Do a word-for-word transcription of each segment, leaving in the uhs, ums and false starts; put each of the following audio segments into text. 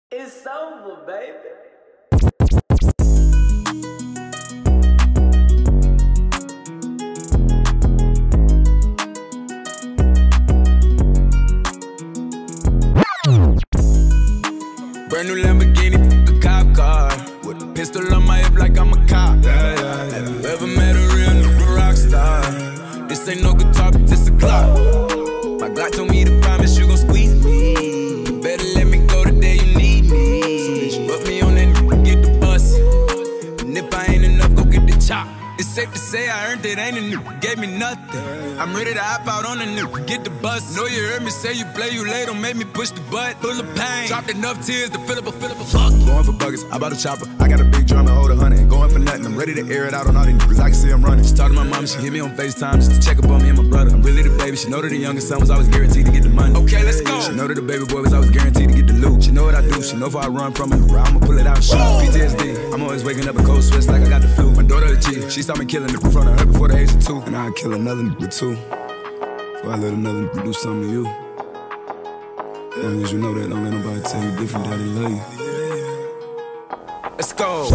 It's SoVa, baby. Brand new Lamborghini, a cop car, with a pistol on my hip like I'm a cop. Yeah, yeah, yeah. Have you ever met a real nigga rock star? This ain't no guitar, but this a clock. My Glock told me to promise you gon' squeeze me. You better let me go the day you need me. So bitch, put me on that nigga, get the bus. And if I ain't enough, go get the chop. It's safe to say I earned it, ain't a nigga gave me nothing. I'm ready to hop out on a nigga, get the bus. Know you heard me say you play, you late, don't make me push the butt. Full of pain, dropped enough tears to fill up a, fill up a fuck. Going for buggers, I bought a chopper. I got a big drum and hold a hundred. Ain't going for nothing, I'm ready to air it out on all these niggas. I can see I'm running. She talked to my mom, she hit me on FaceTime just to check up on me and my brother. I'm really the baby, she know that the youngest son was always guaranteed to get the money. Okay, let's go. She know that the baby boy was always guaranteed to get the loot. She know what I do, she know if I run from it, I'ma pull it out and shoot. P T S D, I'm always waking up in cold sweats like I got the flu. My daughter a G, she saw me killing it in front of her before the age of two. And I'd kill another nigga too, before I let another nigga do something to you. As long as you know that, don't let nobody tell you different, daddy love you. Let's go.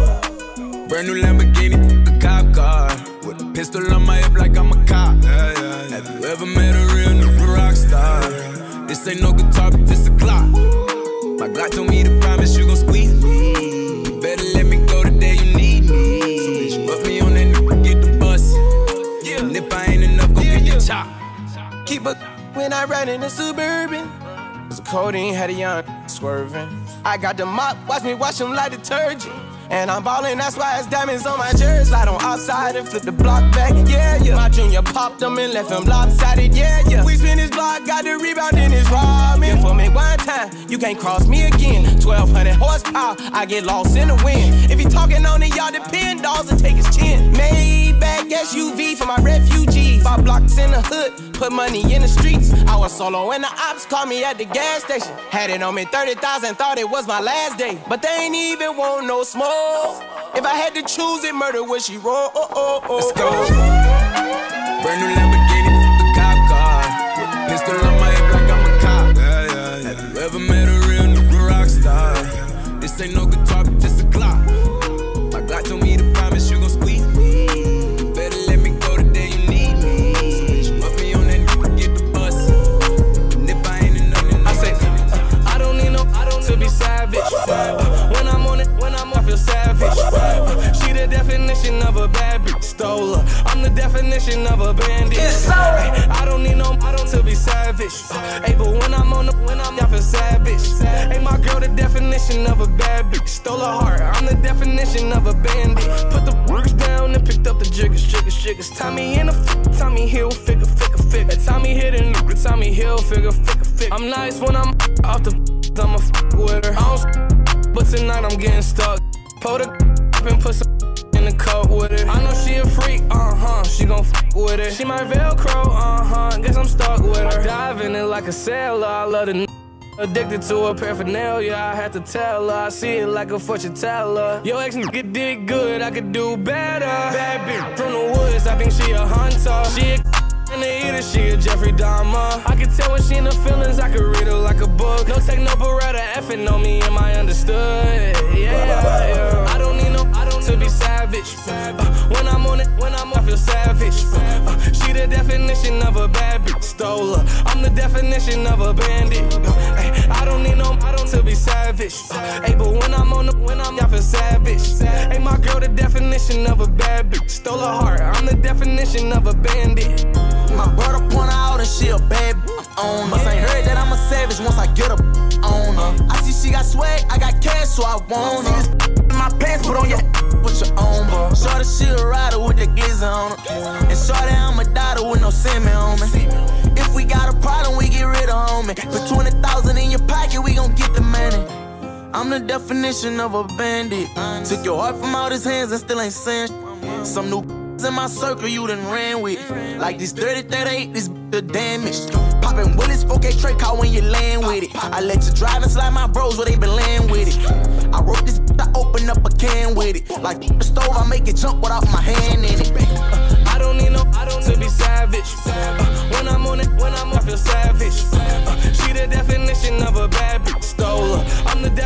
Brand new Lamborghini, a cop car, with a pistol on my hip like I'm a cop. Yeah, yeah, yeah. Have you ever met a real nigga rock star? This ain't no guitar, but this a clock. My Glock told me to promise you gon' squeeze me. You better let me go the day you need me. So bitch, put me on that nigga, get the bus. Yeah. And if I ain't enough, go yeah, get yeah. the chop. Keep up when I ride in the Suburban. Cause the codeine had a young swerving. I got the mop, watch me wash them like detergent. And I'm ballin', that's why it's diamonds on my jersey. Slide on outside and flip the block back, yeah, yeah. My junior popped them and left him lopsided, yeah, yeah. We spin his block, got the rebound in his ramen. For me one time, you can't cross me again. twelve hundred horsepower, I get lost in the wind. If he talking on it, y'all depend, dolls and take his chin. Maybach S U V for my refugees. Five blocks in the hood, put money in the streets. I was solo when the ops called me at the gas station. Had it on me thirty thousand, thought it was my last day. But they ain't even want no smoke. If I had to choose it, murder would she roll? Oh, oh, oh, Let's go. Brand new Lamborghini, the cop car, with a pistol on my hip like I'm a cop. Yeah, yeah, yeah. Have you ever met a real nigga rock star? This ain't no guitar, but this a clock. My Glock told me to promise you gon' squeeze me. You better let me go the day you need me. So bitch, put me on that nigga, get the bus. And if I ain't enough, then I say, uh, I don't need no, I don't to be savage. Uh, when I'm on it, when I'm on, I feel savage. Uh, she the definition of a bad bitch, stole her. I'm the definition of a bandit. Ay, I don't need no, I don't to be savage. Uh, hey, but when I'm on the, when I'm, I feel savage. Hey, my girl, the definition of a bad bitch, stole her heart. I'm the definition of a bandit. Put the words down and picked up the jiggers, jiggers, jiggers. Tommy in the f, Tommy Hill, figure, figure, figure. Tommy hidden, Tommy Hill, figure, figure, figure. I'm nice when I'm off the, I'ma f with her. I don't, but tonight I'm getting stuck. Pull the up and put some in the cup with it. I know she a freak, uh-huh, she gon' f with it. She my Velcro, uh-huh, guess I'm stuck with her. Dive in it like a sailor, I love the n addicted to her paraphernalia, I had to tell her. I see it like a fortune teller. Yo, ex nigga did good, I could do better. Bad bitch from the woods, I think she a hunter. She a in the eater, she a Jeffrey Dahmer. I can tell when she in the feelings, I could read her like a book. No take no beretta, effing on me, am I understood? Yeah, yeah. I don't need no, I don't to be savage. Uh, when I'm on it, when I'm on, I feel savage. Uh, she the definition of a bad bitch, stole her. I'm the definition of a bandit. Uh, ay, I don't need no, I don't to be savage. Uh, hey, but when I'm on the, when I'm, I feel savage. Hey, my girl, the definition of a bad bitch, stole her heart. I'm the definition of a bandit. My brother point her out and she a bad bitch on her. Must ain't heard that I'm a savage once I get up on her. I see she got swag, I got cash, so I want her. See this in my pants, put on your put your own, bro. Shorty, she a rider with the glizzy on her. And shorty, I'm a daughter with no semen on me. If we got a problem, we get rid of homie. Put twenty thousand in your pocket, we gon' get the money. I'm the definition of a bandit. Took your heart from out his hands and still ain't saying shit. Some new in my circle you done ran with. Like this thirty thirty-eight, this the damage. Poppin' Willis, four K tray car when you land with it. I let you drive and slide my bros where they been laying with it. I wrote this, I open up a can with it. Like the stove, I make it jump without my hand in it. Uh, I don't need no, I don't to be savage. Uh, when I'm on it, when I'm on, I feel savage. Uh, she the definition of a bad bitch, stole her. I'm the definition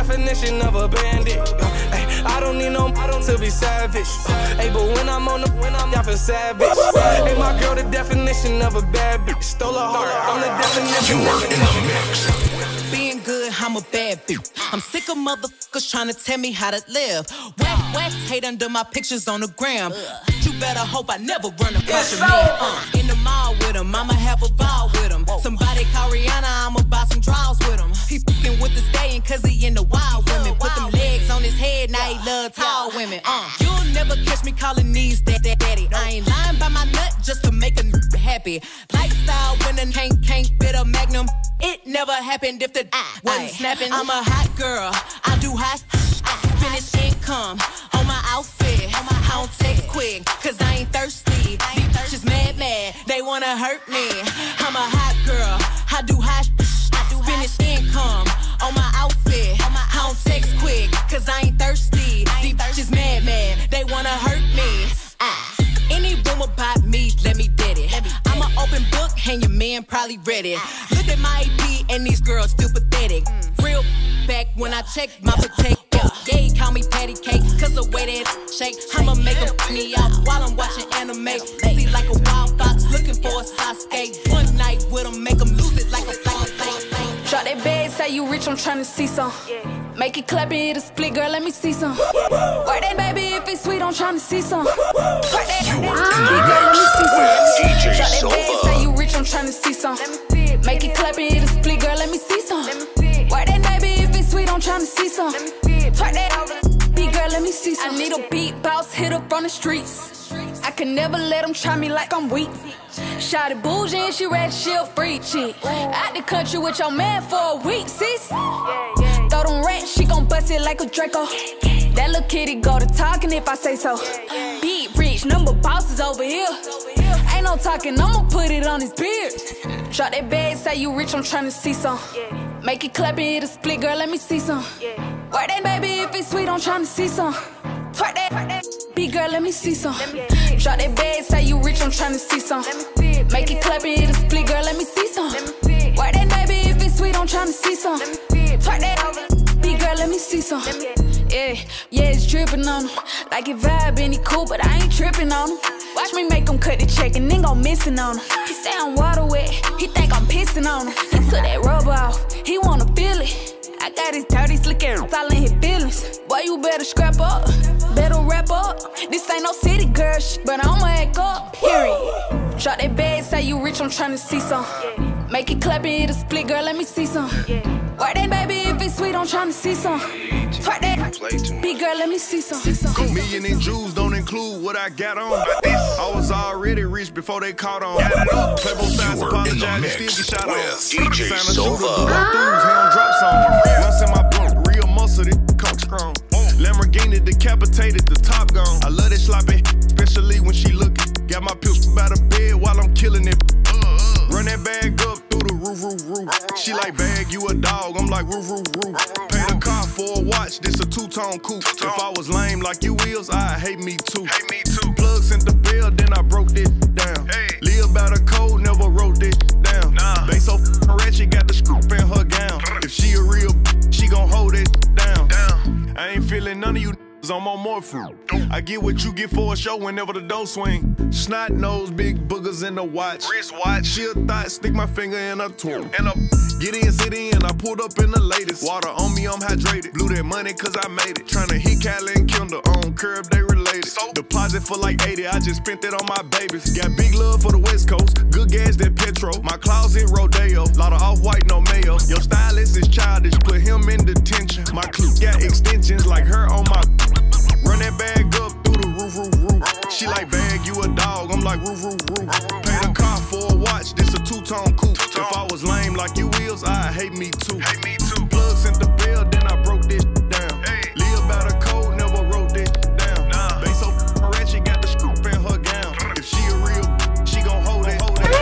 definition of a bandit. Ay, I don't need no, I don't to be savage. Hey, but when I'm on the, when I'm I feel savage. Hey, my girl, the definition of a bad bitch. Stole her heart, I'm the definition. You are in the mix. Being good, I'm a bad bitch. I'm sick of motherfuckers trying to tell me how to live. Whack, whack, hate under my pictures on the gram. You better hope I never run across your man. Uh, in the mall with him, I'ma have a ball with him. Somebody call Rihanna, I'ma buy some draws with him. He fucking with the staying cause he in the wild women. Put them legs on his head, now he love tall women. Uh, you'll never catch me calling these that, that, daddy. I ain't lying by my nut just to make a n happy. Lifestyle when a can't, can't fit a magnum. It never happened if the I wasn't snapping. I'm a hot girl, I do hot finish income on my outfit. I don't text quick, cause I ain't thirsty. These bitches mad, mad, they wanna hurt me. I'm a hot girl, I do hot finish income on my outfit. I don't text quick, cause I ain't thirsty. These bitches mad, mad, they wanna hurt me. Ah. Any room about me, let me get it. I'm an open book, and your man probably read it. Look at my A P, and these girls still pathetic. Real back when I check my potato. Yeah, he call me patty cake, cause the way that shake. I'ma make him me out while I'm watching anime. See like a wild fox looking for a Sasuke. One night with him, make him lose it like a fly. Drop that bag, say you rich, I'm tryna see some. Make it clap and hit a split, girl, let me see some. Work that baby, if it's sweet, I'm tryna see some. Work that, You are big girl, let me see some. D J Drop that bag, SoVa. say you rich, I'm tryna see some. Make it clap and hit a split, girl, let me see some. Work that baby, if it's sweet, I'm tryna see some. Twerk that, big girl, let me see some. I need a beat boss, hit up on the streets. I can never let them try me like I'm weak. Shawty bougie and she ready, she a free chick. Out the country with your man for a week, sis. Throw them rats, she gon' bust it like a Draco. That little kitty go to talking if I say so. Beat rich, number bosses over here. Ain't no talking, I'ma put it on his beard. Drop that bag, say you rich, I'm tryna see some. Make it clap and hit a split, girl, let me see some. Work that baby, if it's sweet, I'm tryna see some. Twerk that, big girl, let me see some. Drop that bag, say you rich, I'm tryna see some. Make it clap and hit a split, girl, let me see some. Work that baby, if it's sweet, I'm tryna see some. Twerk that, big girl, let me see some. Yeah, yeah, it's dripping on him. Like it vibe and he cool, but I ain't tripping on him. Watch me make him cut the check and then go missing on him. He say I'm water wet, he think I'm pissing on him. He took that rubber off, he wanna feel it. I got his dirty, slick air, all in his feelings. Boy, you better scrap up, better wrap up. This ain't no city girl shit, but I'ma act up, period. Drop that bag, say you rich, I'm tryna see some. Make it clap and hit a split, girl, let me see some. Work that baby, if it's sweet, I'm tryna see some. Twerk that, big girl, let me see some. A million in jewels don't include what I got on. I was already rich before they caught on. Play both sides, You are in the apologize, and mix still get shot with on. D J Sign a shooter, SoVa. do my dudes, he don't drop some. Once in my blunt, real muscle, this coke strong. Lamborghini decapitated, the top gone. I love that sloppy, especially when she looking. Got my pills by the bed while I'm killing it. Run that bag up through the roof, roof, roof. She like, bag, you a dog. I'm like, roof, roof, roof. Pay the car for a watch, this a two-tone coupe. If I was lame like you is, I hate me too. Hate me too. Plug sent the bill, then I broke this down. Hey. Live by the code, never wrote this down. Nah. They so f***ing ratchet, got the scoop in her gown. If she a real, she gon' hold it down. down. I ain't feeling none of you. I'm on more fruit. I get what you get for a show whenever the dough swing. Snot nose, big boogers in the watch. Wrist watch. She a thought, stick my finger in a tool. And a get in, sit in. I pulled up in the latest. Water on me, I'm hydrated. Blew that money cause I made it. Tryna hit Cali and Kendall on curb, they related. So, deposit for like eighty, I just spent it on my babies. Got big love for the West Coast. Good gas, that Petro. My closet, Rodeo. Lot of off-white, no mayo. Your stylist is childish, put him in detention. My clip got extensions like her on my. Run that bag up through the roof, roof, roof. She like, bag, you a dog. I'm like, roof, roof, roof. Pay the car for a watch, this a two-tone coupe. If I was lame like you is, I hate me too. Hate me too. Plug sent the bill, then I broke this down. Hey. Live by the code, never wrote this down. Nah. They so f***ing ratchet, got the scoop in her gown. If she a real, she gon' hold it, hold it. Came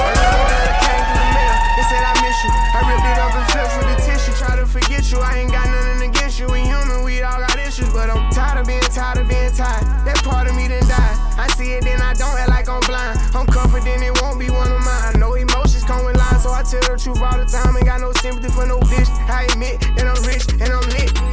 through the mail, they said I miss you. I ripped it up and flipped with the tissue. Try to forget you, I ain't got nothing against you. We human, we all got issues, but I'm tired of being tired of being tired. That part of me done died. I see it, then I don't act like I'm blind. I'm confident it won't be one of mine. No emotions come with lines, so I tell the truth all the time. Ain't got no sympathy for no bitch. I admit that I'm rich and I'm lit.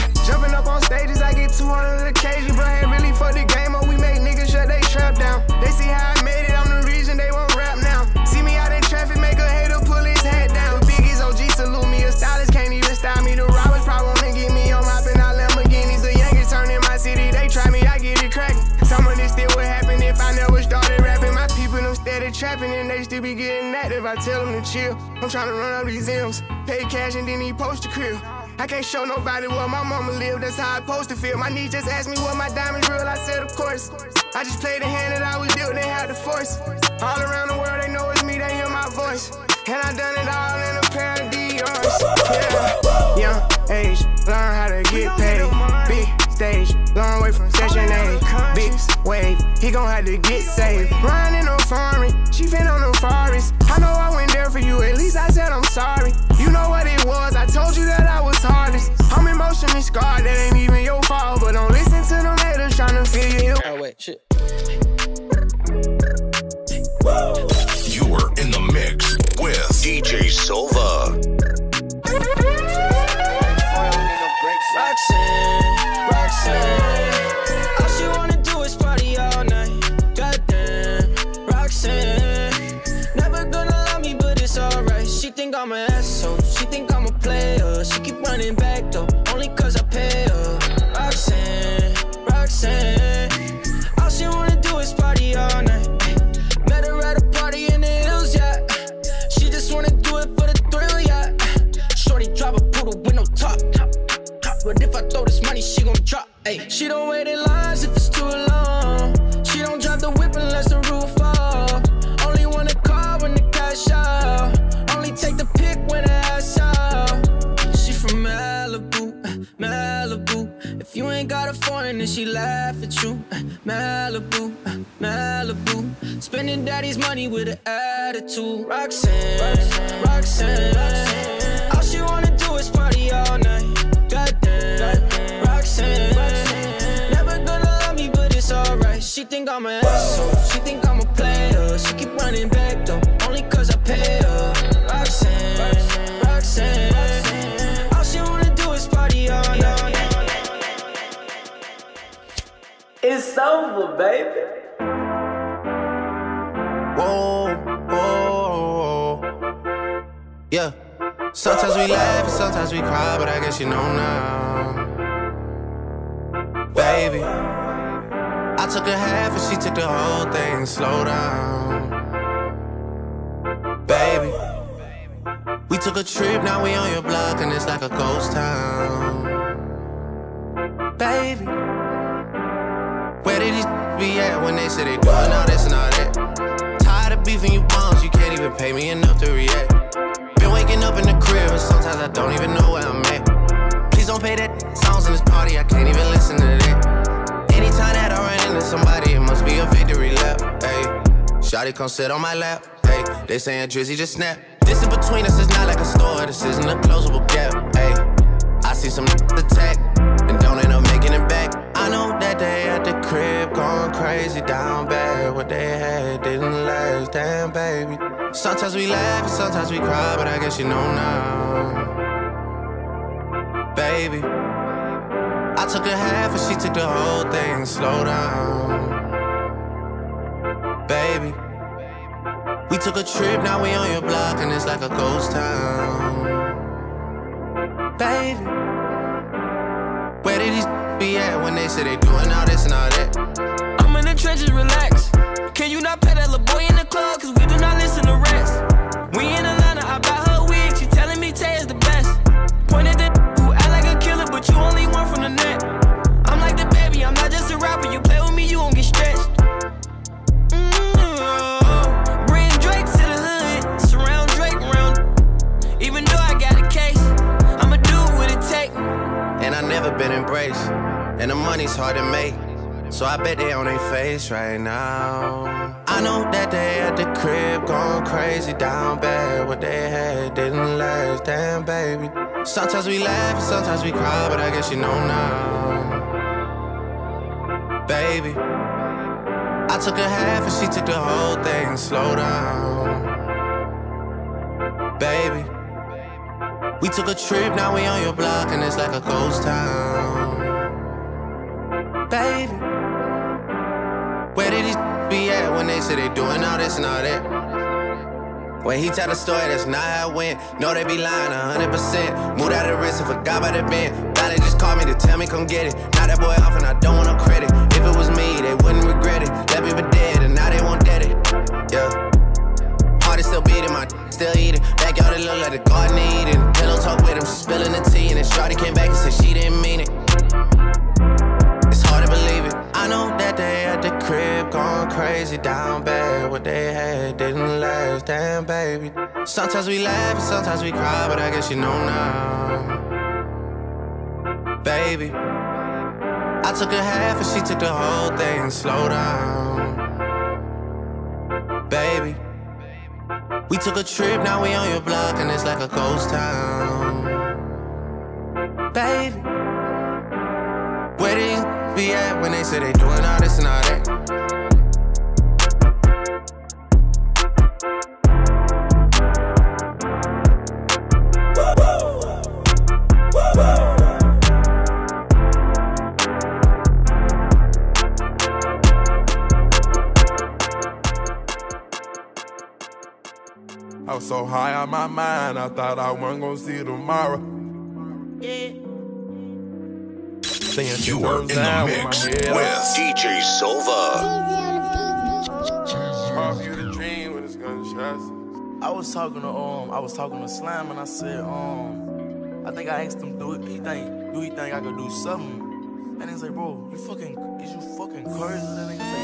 rapping and they still be getting active. I tell them to chill. I'm trying to run up these M's. Pay cash and then he post the crib. I can't show nobody where my mama live. That's how I supposed to feel. My niece just asked me what my diamonds real. I said, of course. I just played the hand that I was dealt. They had the force. All around the world, they know it's me. They hear my voice. And I done it all in a pair of Dior's. Yeah. Young age, learn how to get paid. Big stage, long way from session A. Big wave, he gon' have to get saved. Riding no foreign, she been on the forest. I know I went there for you, at least I said I'm sorry. You know what it was, I told you that I was hardest. I'm emotionally scarred, that ain't even your fault. But don't listen to them haters tryna feel you. Oh wait, shit. You are in the mix with D J SoVa. Roxanne, Roxanne, all she wanna do is party all night. Goddamn, Roxanne, never gonna love me, but it's alright. She think I'm an asshole, she think I'm a player. She keep running back though, only cause I pay her. Roxanne, Roxanne, all she wanna do is party all night. Met her at a party in the hills, yeah. She just wanna do it for the thrill, yeah. Shorty drive a poodle with no top. But if I throw this money, she gon' drop. Ay. She don't wait in lines if it's too long. She don't drive the whip unless the roof off. Only wanna call when the cash out. Only take the pic when the ass out. She from Malibu, Malibu. If you ain't got a foreign, then she laugh at you. Malibu, Malibu. Spending daddy's money with an attitude. Roxanne, Roxanne, Roxanne, Roxanne. All she wanna do is party all night. Goddamn, Roxanne, Roxanne, never gonna love me, but it's alright. She think I'm an asshole, she think I'm a player. She keep running back though, only cause I pay her. Roxanne, Roxanne, Roxanne, all she wanna do is party all night. It's SoVa, baby. Whoa, whoa, whoa. Yeah. Sometimes we laugh and sometimes we cry, but I guess you know now. Baby, I took a half and she took the whole thing. Slow down. Baby, we took a trip, now we on your block and it's like a ghost town. Baby, where did these be at when they say they doing all this and all that? Tired of beefing you bums, you can't even pay me enough to react. Been waking up in the crib and sometimes I don't even know where I'm at. Please don't play that songs in this party, I can't even listen to that. Anytime that I run into somebody, it must be a victory lap. Hey, shawty come sit on my lap. Hey, they saying Drizzy just snap. This in between us is not like a store, this isn't a closable gap. Hey, I see some attack and don't end up making it back. I know that they at the crib going crazy down bad. What they had didn't last, damn baby. Sometimes we laugh and sometimes we cry, but I guess you know now. Baby, I took a half and she took the whole thing. Slow down. Baby, we took a trip, now we on your block and it's like a ghost town. Baby, where did these be at when they say they doing all this and all that? I'm in the trenches, relax. Can you not pet that little boy in the club? Cause we do not listen to rest. We in Atlanta, I buy her wig. She telling me Tay is the best. Pointed at who act like a killer, but you only one from the net. I'm like the baby, I'm not just a rapper. You play with me, you won't get stretched. Mm-hmm. Bring Drake to the hood, surround Drake around. Even though I got a case, I'ma do what it take. And I never been embraced, and the money's hard to make. So I bet they on their face right now. I know that they at the crib going crazy down bad. What they had didn't last, damn baby. Sometimes we laugh and sometimes we cry, but I guess you know now. Baby, I took a half and she took the whole thing. Slow down. Baby, we took a trip, now we on your block and it's like a ghost town. Baby, where did these be at when they say they doing all this and all that? When he tell the story, that's not how it went. No, they be lying one hundred percent. Moved out of the wrist and forgot about the bend. Now they just called me to tell me come get it. Now that boy off and I don't want no credit. If it was me, they wouldn't regret it. Left me for dead and now they won't dead it. Yeah. still beating, my still eating. Backyard, it look like the garden eating. Pillow talk with him, she spilling the tea. And then Shawty came back and said she didn't mean it. It's hard to believe it. I know that they at the crib going crazy down bad. What they had didn't last, damn baby. Sometimes we laugh and sometimes we cry, but I guess you know now. Baby, I took a half and she took the whole thing. Slow down, baby. We took a trip, now we on your block and it's like a ghost town. Baby, where these be at when they say they doing all this and all that? I was so high on my mind, I thought I wasn't gonna see tomorrow. Yeah. You are in the mix with D J SoVa. Hard for you to dream when it's gunshots. I was talking to um, I was talking to Slam and I said um, I think I asked him do he think do he think I could do something? And he's like, bro, you fucking is you fucking crazy? That nigga say,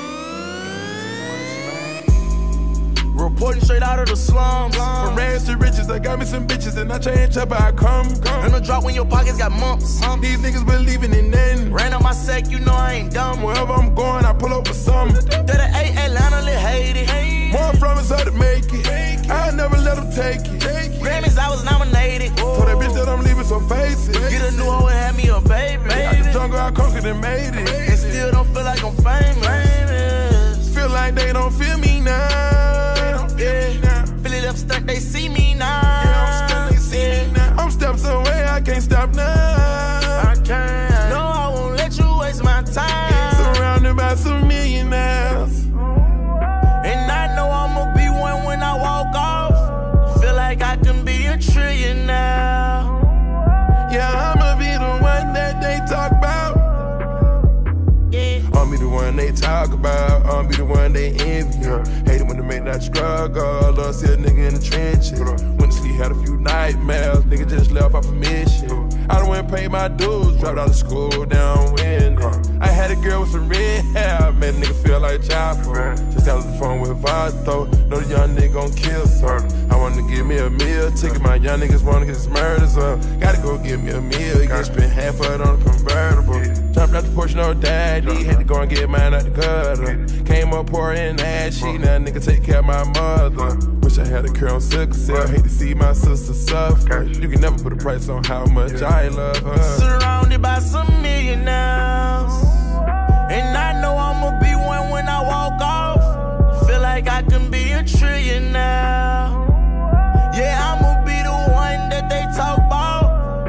reporting straight out of the slums. From rags to riches, I got me some bitches and I change up how I come. And the drop when your pockets got mumps. These niggas believing in nothing. Ran on my sack, you know I ain't dumb. Wherever I'm going, I pull up with something. thirty-eight Atlanta, lit Haiti. More promise how to make it. I never let them take it. Grammys, I was nominated. Told that bitch that I'm leaving, so face it. Get a new hoe and have me a baby. Out the jungle, I conquered and made it. And still don't feel like I'm famous. Feel like they don't feel me now. Yeah. Feel it up, stuck, they see me now. Yeah, I'm stuck, they see me now. I'm steps away, I can't stop now. I can't. No, I won't let you waste my time. Surrounded by some millionaires. And I know I'ma be one when I walk off. Feel like I can be a trillionaire. Yeah, I'ma be the one that they talk about. Yeah. I'll be the one they talk about. I'll be the one they envy. Yeah. Hate it when they make that struggle. Love see a nigga in the trenches. Went to sleep, had a few nightmares. Nigga just left off a mission. I done went and paid my dues. Dropped out of school down winning. I had a girl with some red hair. Made a nigga feel like Chopper. Just got on the phone with Vato. Know the young nigga gon' kill some. I wanna give me a meal ticket. My young niggas wanna get his murders up. Gotta go give me a meal. You can spend half of it on a convertible. Jumped out the Porsche, no daddy. Had to go and get mine out the gutter. Came up poor and ashy. Now nigga take care of my mother. Wish I had a girl on sickle cell. Hate to see my sister suffer. You can never put a price on how much I love her. Surrounded by some millionaires. And I know I'ma be one when I walk off. Feel like I can be a trillionaire. Yeah, I'ma be the one that they talk about.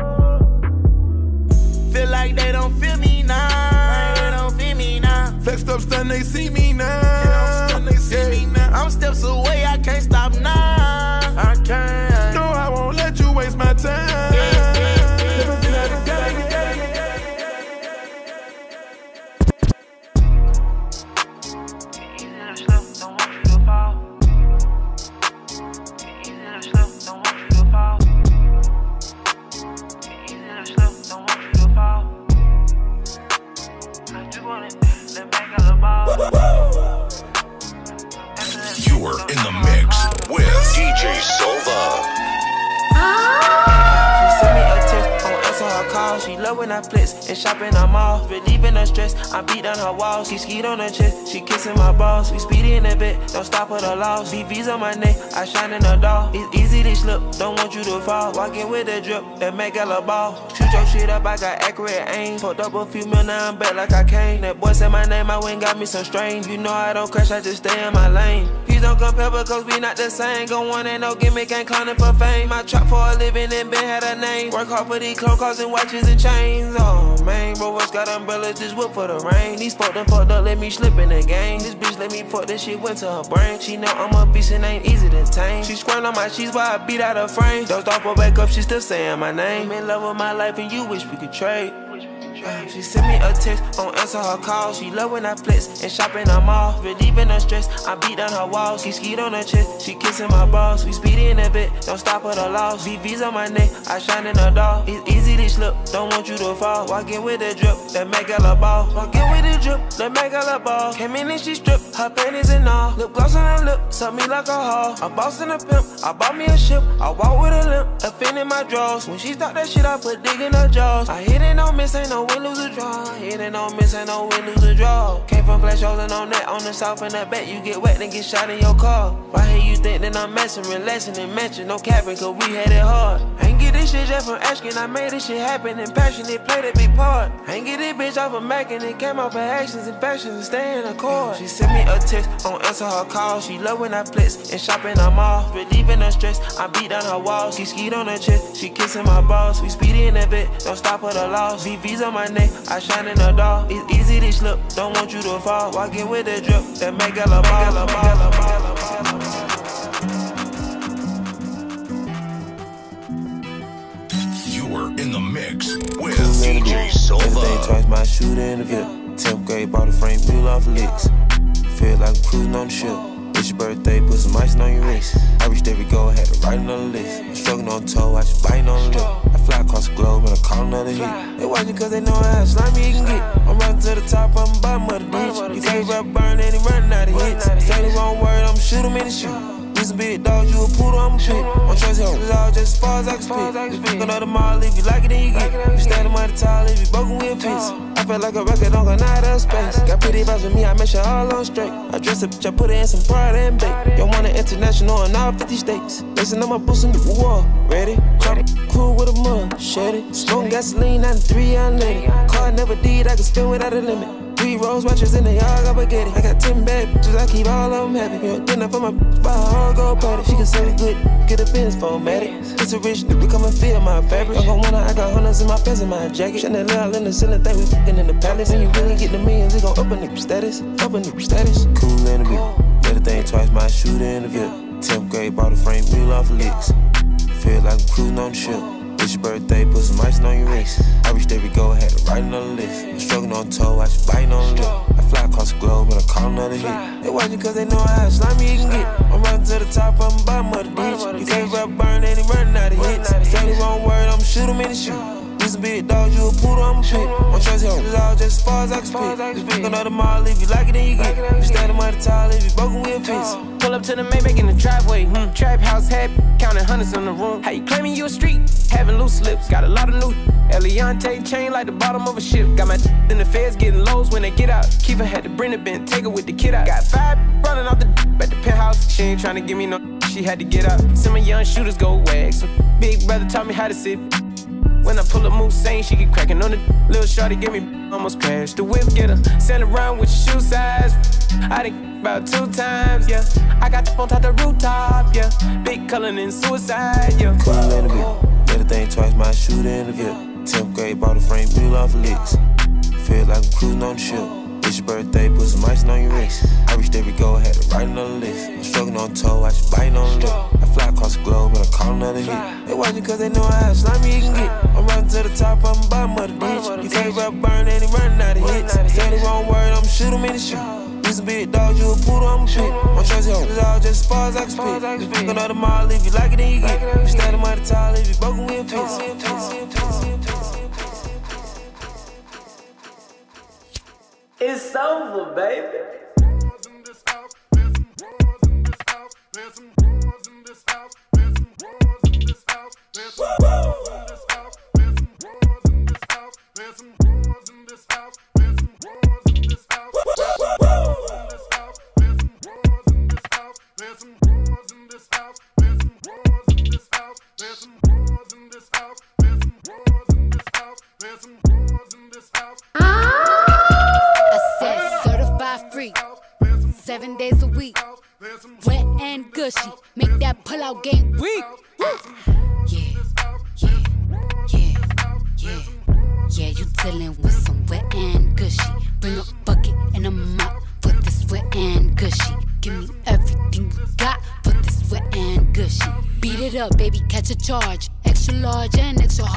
Feel like they don't feel me now. They don't feel me now. Flexed up, stun, they see me now. Yeah, I'm stun, they see me now. I'm steps away, I can't stop now. I can't. No, I won't let you waste my time. Yeah, yeah, yeah. You are in the mix with D J SoVa. She love when I flex and shop in her mall. Relieving her stress, I beat down her walls. She skied on her chest, she kissing my balls. We speedy in the bed, don't stop at the loss. B V's on my neck, I shine in the dark. It's easy to slip, don't want you to fall. Walking with a drip, that make a ball. Shoot your shit up, I got accurate aim. Fucked up a few mil, now I'm back like I came. That boy said my name, I went got me some strain. You know I don't crash, I just stay in my lane. Please don't compare because we not the same. Go on, ain't no gimmick, ain't clowning for fame. I trap for a living and been had a name. Work hard for these clothes, causing watches and chains. Oh man, bro, what's got umbrellas, just whip for the rain. These fucked up, fucked up, let me slip in the game. This bitch let me fuck, this shit went to her brain. She know I'm a beast and ain't easy to tame. She squirting on my sheets while I beat out her frame. Dozed off her back up, she still saying my name. I'm in love with my life and you wish we could trade. Uh, she send me a text, don't answer her call. She love when I flex and shop in the mall. Relieving her stress, I beat down her walls. She skied on her chest, she kissing my balls. We speedy in a bit, don't stop at the loss. V V's on my neck, I shine in the dark. It's easy to slip, don't want you to fall. Walking with the drip, that make her a ball. Walking with the drip, that make her a ball. Came in and she stripped, her panties and all. Lip gloss on her lip, suck me like a hall. A boss and a pimp, I bought me a ship. I walk with a limp, a fin in my drawers. When she start that shit, I put dig in her jaws. I hit it, no miss, ain't no win, lose a draw. Hit it, no miss, ain't no win, lose a draw. Came from flash holes and on that, on the south and the back. You get wet and get shot in your car. Why here you think that I'm messing, relaxing and mention? No capping, cause we had it hard. I ain't get this shit just from asking, I made this shit happen and passionate, played a big part. I ain't get this bitch off of Mac and it came off her actions and passions and stay in the core. She sent me a text, don't answer her call. She love when I flex and shop in the mall. Relieving her stress, I beat down her walls. She skied on her chest, she kissing my balls. We speedy in a bit, don't stop at the loss. V V's on my neck, I shine in the dark. It's easy to slip, don't want you to fall. Walking with the drip, that make her a ball. You are in the mix with D J SoVa. Everything twice my shooter in the VIP. tenth grade, bought a frame, wheel off licks. Feel like I'm cruising on the ship. It's your birthday, put some ice on your wrist. I reached every goal, had to write another list. I'm struggling on toe, I just biting on the lip. I fly across the globe and I call another hit. They watching cause they know how slimy you can get. I'm running to the top, I'm bottom of the ditch. You can't rap burn and he running out of hits. Say the wrong word, I'ma shoot him in the shoe. You some big dog, you a poodle, I'm a pit. My choice here is all just as far as I can spit. You pick another mall, if you like it, then you get it. You standing by the tall, if you broken, we'll fix. I feel like a record, don't go out of space. Got pretty vibes with me, I make sure all on straight. I dress up, bitch, I put it in some pride and bake. You want it international in all fifty states. Listen, I'ma boost some new war. Ready? Chop it, cool with a mug, shed it. Smoke gasoline, ninety-three, I let it. Car never did, I can spin without a limit. Three rose watches in the yard, I forget it. I got ten bad bitches, I keep all of them happy. You know, dinner for my bitch, buy a hard gold party. She can say we good, get a Benz formatted. Just a rich nigga, come and feel my fabric. I got one, I got hundreds in my pants and my jacket. Chanel out in the ceiling, think we f***ing in the palace. When you really get the millions, we gon' up a nigga status, up a nigga status. Cool in the bit, everything twice my shooter in the VIP. tenth grade, bought a frame, wheel off licks. Feel like I'm cruising on the ship. It's your birthday, put some ice on your wrist. I reached every goal, had to write another list. I'm struggling on toe, I just biting on the lip. I fly across the globe and I call another hit. They watching cause they know how slimy you can get. I'm running to the top, I'm bottom of the ditch. You can't rap burn and he running out of hits. Say the wrong word, I'ma shoot him in the shoe. You some big dog, you a poodle, I'm a pit. My choice here is all just as far as I can spit. You pick another mall, if you like it, then you get it. You standing by the tall, if you broken, we'll fix. Pull up to the Maybach in the driveway. Hmm. Trap house hat, counting hundreds in the room. How you claiming you a street? Having loose lips, got a lot of new Eliante chain like the bottom of a ship. Got my in the feds getting lows when they get out. Kiva had to bring the bin, take her with the kid out. Got five running off the at the penthouse. She ain't trying to give me no, she had to get out. Some of young shooters go wag. Some big brother taught me how to sit. When I pull up moose, saying she get cracking on the little shorty, give me almost crashed. The whip get her, send around with your shoe size. I done about two times, yeah. I got the on top the rooftop, yeah. Big cullin' and suicide, yeah. Cool in the bit, everything twice my shooter in the VIP. tenth grade, bought a frame, wheel off licks. Feel like I'm cruising on the ship. It's your birthday, put some ice on your wrist. I reached every goal, had to write another list. I'm struggling on toe, I just biting on the lip. I fly across the globe and I call another hit. They watching cause they know how slimy you can get. I'm running to the top, I'm bottom of the ditch. You can't rap burn and he running out of hits. Say the wrong word, I'ma shoot him in the shoe. You some big dog, you a poodle, I'm a pit. My choice here is all just as far as I can spit. You pick another mall, if you like it, then you get it. You standing by the tall, if you broken, we'll fix. It's SoVa, baby. Seven days a week, wet and gushy, make that pull-out game weak. Yeah, yeah, yeah, yeah, yeah. You dealing with some wet and gushy. Bring a bucket and a mop for this wet and gushy. Give me everything you got for this wet and gushy. Beat it up, baby, catch a charge. Extra large and extra hard.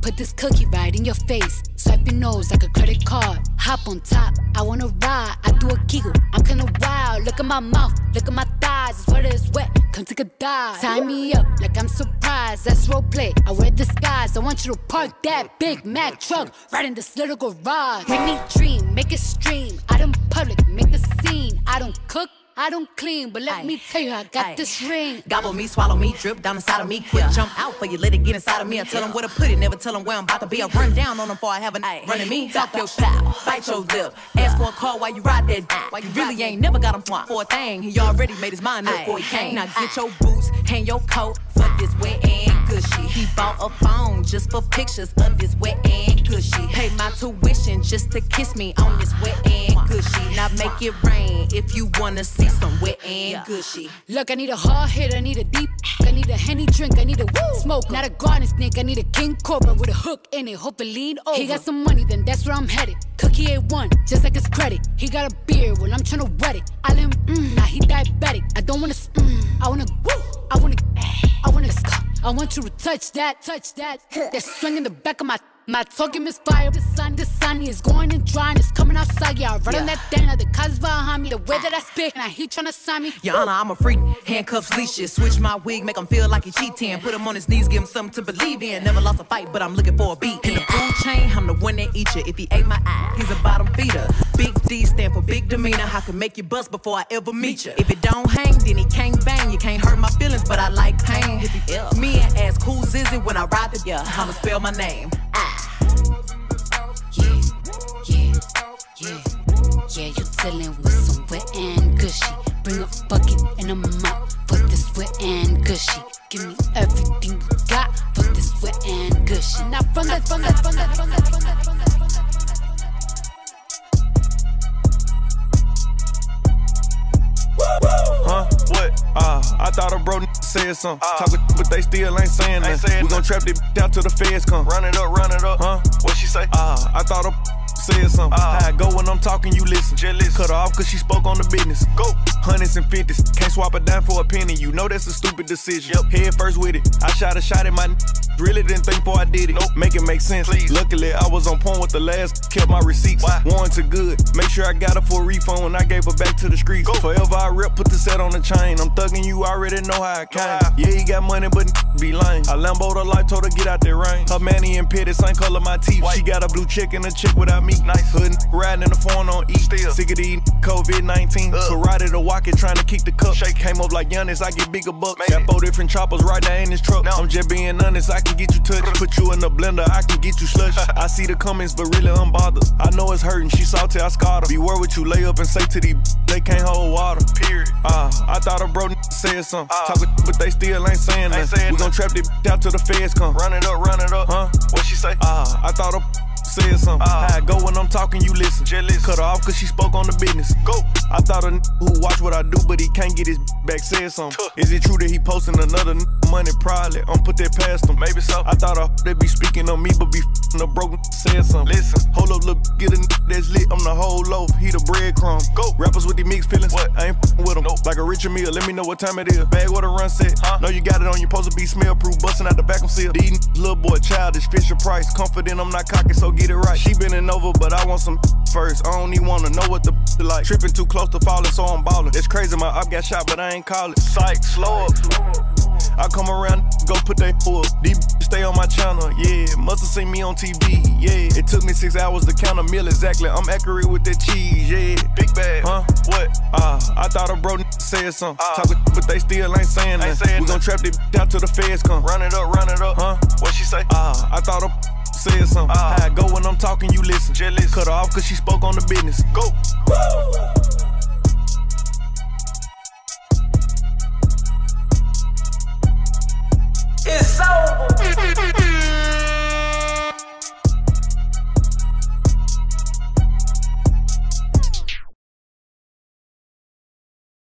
Put this cookie right in your face. Swipe your nose like a credit card. Hop on top, I wanna ride. I do a giggle, I'm kinda wild. Look at my mouth, look at my thighs. It's wet, it's wet, come take a dive. Tie me up like I'm surprised. That's roleplay, I wear disguise. I want you to park that Big Mac truck right in this little garage. Make me dream, make it stream. Out in public, make the scene. I don't cook, I don't clean, but let Aye. me tell you, I got Aye. this ring. Gobble me, swallow me, drip down inside of me. Quick yeah. jump out for you, let it get inside of me. I tell them where to put it, never tell them where I'm about to be. I run down on them before I have a night. Running me, talk your shit, bite your lip. Ask for a call while you ride that. While you really ain't never got him for a thing. He already made his mind up before he came. Now get your boots, hang your coat for this wet and gushy. He bought a phone just for pictures of this wet and gushy. Pay my tuition just to kiss me on this wet and gushy. Now make it rain if you wanna see some wet and gushy. Look, I need a hard hit, I need a deep, I need a Henny drink, I need a woo smoke, not a garden snake, I need a king cobra with a hook in it, hope it lean over. He got some money, then that's where I'm headed. Cookie A one, just like his credit. He got a beard, well I'm tryna wet it. I let him, mm, now he diabetic. I don't wanna, mm, I wanna, woo, I wanna, I wanna, I want you to touch that, touch that. That swing in the back of my. My talking misfire, the sun, the sun is going and drying, it's coming outside, yeah, I run yeah. on that thing, now the cuz behind me, the way that I spit, and I heat tryna sign me. Your Honor, I'm a freak, handcuffs, leashes, switch my wig, make him feel like he cheating, put him on his knees, give him something to believe in, never lost a fight, but I'm looking for a beat. In the food chain, I'm the one that eat you, if he ate my eye, he's a bottom feeder. Big D stand for big demeanor, I can make you bust before I ever meet you. If it don't hang, then he can't bang, you can't hurt my feelings, but I like pain. If he ill, me and ask who's is it when I ride the yeah, I'ma spell my name. Ah. Yeah, yeah, you dealing with some wet and gushy. Bring a bucket and a mop for this wet and gushy. Give me everything you got for this wet and gushy. Now from that, from that, from that, from that, from that, from that, from that. Huh? What? Uh, I thought a bro said something. Uh, Talking, but they still ain't saying nothing. We gon' trap this out till the feds come. Run it up, run it up. Huh? What she say? Uh, I thought a said something. Uh, How I go when I'm talking, you listen. Jealous. Cut her off cause she spoke on the business. Go. Hundreds and fifties. Can't swap a dime for a penny. You know that's a stupid decision. Yep. Head first with it. I shot a shot at my n really didn't think before I did it. Nope. Make it make sense. Please. Luckily, I was on point with the last. Kept my receipts. Why? Warranted good. Make sure I got her for a refund when I gave her back to the streets. Go. Forever I rep, put the set on the chain. I'm thugging you, already know how I came. Wow. Yeah, he got money, but be lame. I Lambo'd her life, told her get out that rain. Her manny and pitty, same color my teeth. White. She got a blue chick and a chick without me. Nice. Hood riding in the phone on E. Still. Sick of these COVID nineteen. Uh. Karate to walk it, trying to kick the cup. Shake. Came up like Giannis, I get bigger bucks. Got four different choppers right there in this truck. No. I'm just being honest, I can get you touched. Put you in the blender, I can get you slush. I see the comments, but really unbothered. I know it's hurting, she salty, I scarred her. Beware what you lay up and say to these, they can't hold water. Period. Uh, I thought a bro said something. Uh, Talking, but they still ain't saying nothing. We gon' trap this out till the feds come. Run it up, run it up. Huh? What she say? Uh, I thought a said something. Uh, How I go when I'm talking, you listen. Jealous. Cut her off cause she spoke on the business. Go. I thought a n who watch what I do, but he can't get his back said something. Tuh. Is it true that he posting another n money? Probably. I'm put that past him. Maybe so. I thought a they be speaking on me, but be f***ing a broke said something. Listen. Hold up, look, get a n that's lit. I'm the whole loaf. He the breadcrumb. Go. Rappers with the mixed feelings. What? I ain't f***ing with them. Nope. Like a Richard Mille. Let me know what time it is. Bag what a run set. Huh? Know you got it on. You supposed to be smell proof. Busting out the back of seal. These little boy childish. Fisher Price. Confident I'm not cocky, so get it right. She been in over, but I want some first. I don't even wanna know what the like. Tripping too close to falling, so I'm ballin'. It's crazy, my up got shot, but I ain't call it. Psych, slow up. I come around, go put that up. These stay on my channel, yeah. Must've seen me on T V, yeah. It took me six hours to count a meal exactly. I'm accurate with that cheese, yeah. Big bag, huh? What? Uh, I thought a bro said something. Uh, Talking, but they still ain't saying nothing. We gon' trap this out till the feds come. Run it up, run it up, huh? What she say? Uh, I thought a said something. Uh, How I go when I'm talking, you listen. Jealous. Cut her off cause she spoke on the business. Go. It's SoVa.